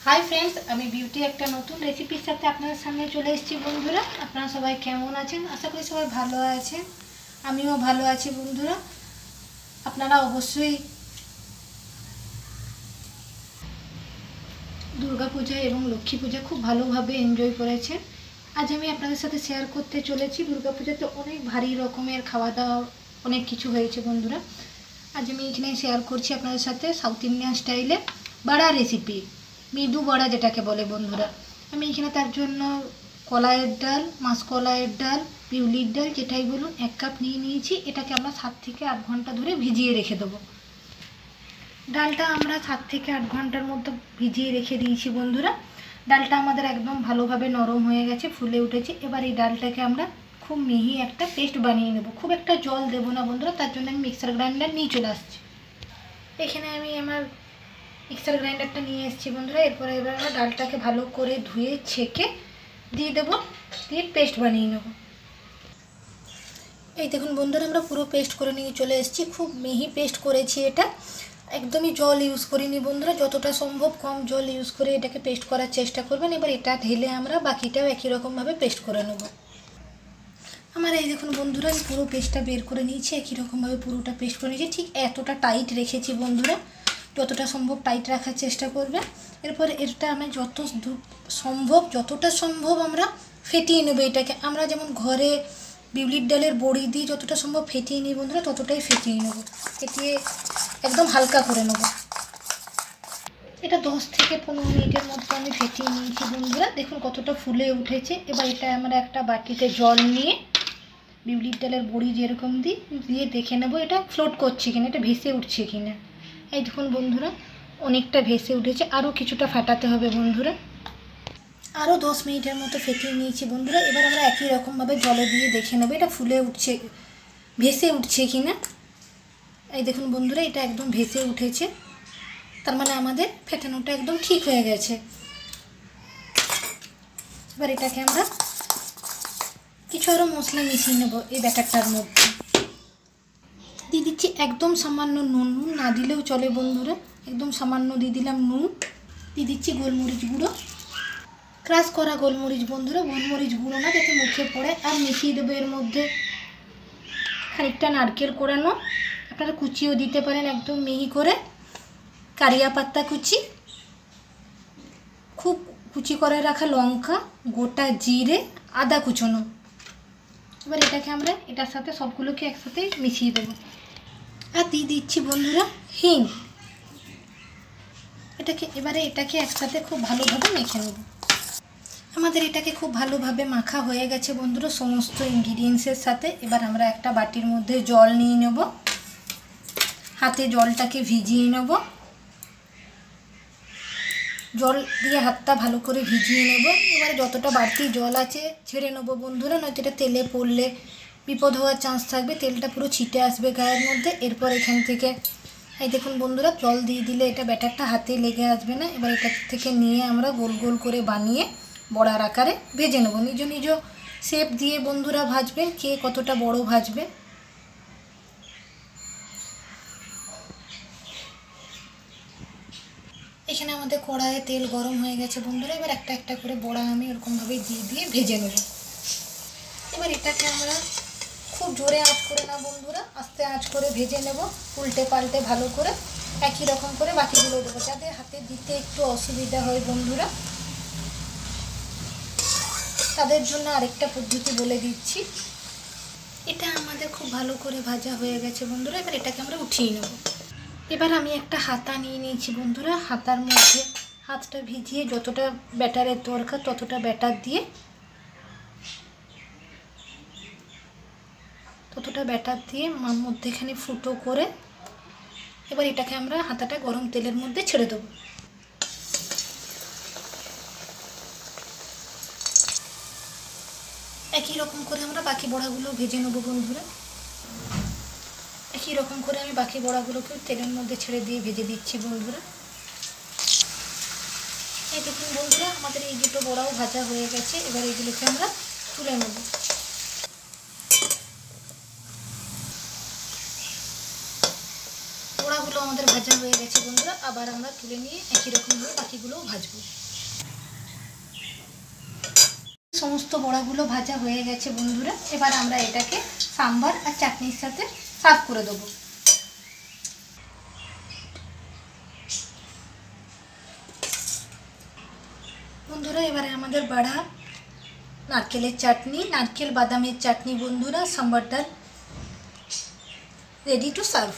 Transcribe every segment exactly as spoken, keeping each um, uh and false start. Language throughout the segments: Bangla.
हाई फ्रेंड्स आमी बिउटी एक नतून रेसिपिर साथे आपनादेर सामने चले एसेछि बंधुरा। आपनारा सबाई केमन आछेन? आशा करी सबाई भालो आछेन। आमिओ भालो आछि बंधुरा। आपनारा अवश्यई दुर्गा पूजा एवं लक्ष्मी पूजा खूब भालोभाबे एनजय करेछेन। आज आमी आपनादेर साथे शेयर करते चलेछि दुर्गा पूजाते अनेक भारी रकमेर खावा दावा अनेक किछु हयेछे बंधुरा। आज आमी एखाने शेयर करछि आपनादेर साथे साउथ इंडियान स्टाइले बड़ा रेसिपि मृदु बड़ा जेटाके बोले बंधुरा। आमी एखाने तार जोन्नो कलाइर डाल माসকলাইয়ের डाल बिउलिर डाल जेटाई बोलुन एक कप निये निয়েছি। एटाके आमरा सात থেকে आठ घंटा धरे भिजिए रेखे देबो। डालटा आमरा सात থেকে आठ घंटार मध्य भिजिए रेखे दिয়েছি बंधुरा। डालटा आमादेर एकदम भालोभाबे नरम हये गेছে, फुले उठेছে। एबार এই ডালটাকে আমরা খুব মিহি একটা পেস্ট বানিয়ে নেব। খুব একটা জল দেব না বন্ধুরা, তার জন্য আমি মিক্সার গ্রাইন্ডার নিয়ে চলে আসছি। এখানে আমি আমার मिक्सार ग्राइंडारটা নিয়ে এসেছি বন্ধুরা। এরপর এবার আমরা ডালটাকে ভালো করে ধুয়ে ছেঁকে দিয়ে দেব, দিয়ে পেস্ট বানিয়ে নেব। এই দেখুন বন্ধুরা, আমরা পুরো পেস্ট করে নিয়ে চলে এসেছি। খুব মিহি পেস্ট করেছি, এটা একদমই জল ইউজ করিনি বন্ধুরা। যতটা সম্ভব কম জল ইউজ করে এটাকে পেস্ট করার চেষ্টা করবেন। এবার এটা ঢেলে আমরা বাকিটাও একই রকমভাবে পেস্ট করে নেব। আমার এই দেখুন বন্ধুরা, আমি পুরো পেস্টটা বের করে নিয়েছি, একই রকমভাবে পুরোটা পেস্ট করে নিয়েছি। ঠিক এতটা টাইট রেখেছি বন্ধুরা, যতটা সম্ভব টাইট রাখার চেষ্টা করবেন। এরপর এটা আমি যত সম্ভব যতটা সম্ভব আমরা ফেটিয়ে নেব। এটাকে আমরা যেমন ঘরে বিউলির ডালের বড়ি দিয়ে যতটা সম্ভব ফেটিয়ে নিই বন্ধুরা, ততটাই ফেটিয়ে নেব। ফেটিয়ে একদম হালকা করে নেব। এটা দশ থেকে পনেরো মিনিটের মধ্যে আমি ফেটিয়ে নিয়েছি বন্ধুরা। দেখুন কতটা ফুলে উঠেছে। এবার এটা আমরা একটা বাটিতে জল নিয়ে বিউলির ডালের বড়ি যেরকম দিই দিয়ে দেখে নেব এটা ফ্লোট করছে কিনা, এটা ভেসে উঠছে কিনা। এই দেখুন বন্ধুরা, অনেকটা ভেসে উঠেছে। আরও কিছুটা ফাটাতে হবে বন্ধুরা। আরও দশ মিনিটের মতো ফেটিয়ে নিয়েছি বন্ধুরা। এবার আমরা একই রকমভাবে জলে দিয়ে দেখে নেব এটা ফুলে উঠছে ভেসে উঠছে কিনা। এই দেখুন বন্ধুরা, এটা একদম ভেসে উঠেছে, তার মানে আমাদের ফেটানোটা একদম ঠিক হয়ে গেছে। এবার এটাকে আমরা কিছু আরও মশলা মিশিয়ে নেব এই ব্যাটারটার মধ্যে। দিয়ে দিচ্ছি একদম সামান্য নুন, নুন না দিলেও চলে বন্ধুরা, একদম সামান্য দিয়ে দিলাম নুন। দিয়ে দিচ্ছি গোলমরিচ গুঁড়ো, ক্রাশ করা গোলমরিচ বন্ধুরা, গোলমরিচ গুঁড়ো না যাতে মুখে পড়ে। আর মিশিয়ে দেবো এর মধ্যে খানিকটা নারকেল কোড়ানো, আপনারা কুচিও দিতে পারেন একদম মিহি করে। কারিয়া পাতা কুচি, খুব কুচি করে রাখা লঙ্কা, গোটা জিরে, আদা কুচনো। এবার এটাকে আমরা এটার সাথে সবগুলোকে একসাথে মিশিয়ে দেবো। আর দিয়ে দিচ্ছি বন্ধুরা হিং। এটাকে এবারে এটাকে একসাথে খুব ভালোভাবে মেখে নেব। আমাদের এটাকে খুব ভালোভাবে মাখা হয়ে গেছে বন্ধুরা সমস্ত ইনগ্রিডিয়েন্টসের সাথে। এবার আমরা একটা বাটির মধ্যে জল নিয়ে নেব, হাতে জলটাকে ভিজিয়ে নেব। জল দিয়ে হাতটা ভালো করে ভিজিয়ে নেব। এবারে যতটা বাড়তি জল আছে ছেড়ে নেবো বন্ধুরা, নয়তো এটা তেলে পড়লে বিপদ হওয়ার চান্স থাকবে, তেলটা পুরো ছিটে আসবে গায়ের মধ্যে। এরপর এখান থেকে এই দেখুন বন্ধুরা, জল দিয়ে দিলে এটা ব্যাটারটা হাতে লেগে আসবে না। এবার এটা থেকে নিয়ে আমরা গোল গোল করে বানিয়ে বড়ার আকারে ভেজে নেব। নিজ নিজ শেপ দিয়ে বন্ধুরা ভাজবেন, কে কতটা বড় ভাজবে। এখানে আমাদের কড়াইয়ে তেল গরম হয়ে গেছে বন্ধুরা। এবার একটা একটা করে বড়া আমি এরকমভাবে দিয়ে দিয়ে ভেজে নেব। এবার এটাকে আমরা খুব জোরে আঁচ করে না বন্ধুরা, আস্তে আঁচ করে ভেজে নেব, উল্টে পাল্টে ভালো করে একই রকম করে বাকিগুলো দেবো। যাদের হাতে দিতে একটু অসুবিধা হয় বন্ধুরা, তাদের জন্য আরেকটা পদ্ধতি বলে দিচ্ছি। এটা আমাদের খুব ভালো করে ভাজা হয়ে গেছে বন্ধুরা। এবার এটাকে আমরা উঠিয়ে নেব। এবার আমি একটা হাতা নিয়ে নিয়েছি বন্ধুরা, হাতার মধ্যে হাতটা ভিজিয়ে যতটা ব্যাটারের দরকার ততটা ব্যাটার দিয়ে ততটা ব্যাটার দিয়ে মধ্যেখানে ফুটো করে এবার এটাকে আমরা হাতাটা গরম তেলের মধ্যে ছেড়ে দেবো। একই রকম করে আমরা বাকি বড়াগুলো ভেজে নেবো বন্ধুরা। একই রকম করে আমি বাকি বড়াগুলোকে তেলের মধ্যে ছেড়ে দিয়ে ভেজে দিচ্ছি বন্ধুরা। এই দেখুন বন্ধুরা, আমাদের এই দুটো বড়াও ভাজা হয়ে গেছে। এবার এগুলোকে আমরা তুলে নেব। বড়াগুলো আমাদের ভাজা হয়ে গেছে। গেছে বন্ধুরা, আবার আমরা তুলে নিয়ে একই রকমভাবে বাকিগুলোও ভাজবো। সমস্ত বড়াগুলো ভাজা হয়ে গেছে বন্ধুরা, এবার আমরা এটাকে সাম্বার আর চাটনির সাথে সার্ভ করে দেবো। বন্ধুরা এবারে আমাদের বড়া, নারকেলের চাটনি, নারকেল বাদামের চাটনি বন্ধুরা, সাম্বার ডাল রেডি টু সার্ভ।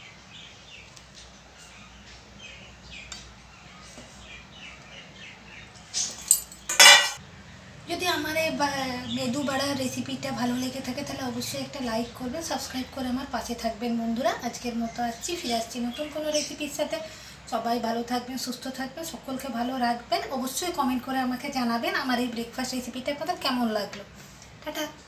যদি আমার এই মেদু বড়ার রেসিপিটা ভালো লেগে থাকে তাহলে অবশ্যই একটা লাইক করবেন, সাবস্ক্রাইব করে আমার পাশে থাকবেন বন্ধুরা। আজকের মতো আসছি, ফিরে আসছি নতুন কোনো রেসিপির সাথে। সবাই ভালো থাকবেন, সুস্থ থাকবেন, সকলকে ভালো রাখবেন। অবশ্যই কমেন্ট করে আমাকে জানাবেন আমার এই ব্রেকফাস্ট রেসিপিটা আপনাদের কেমন লাগলো। টাটা।